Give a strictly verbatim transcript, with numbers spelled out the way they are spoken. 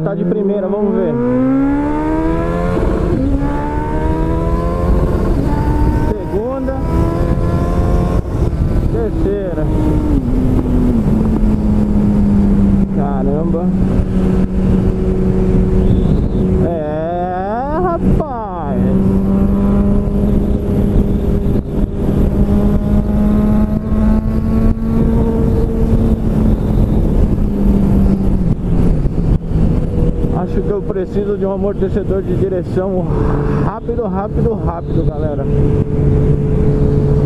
tá de primeira, vamos ver. Segunda. Terceira. Caramba. É, rapaz. Acho que eu preciso de um amortecedor de direção rápido, rápido, rápido, galera.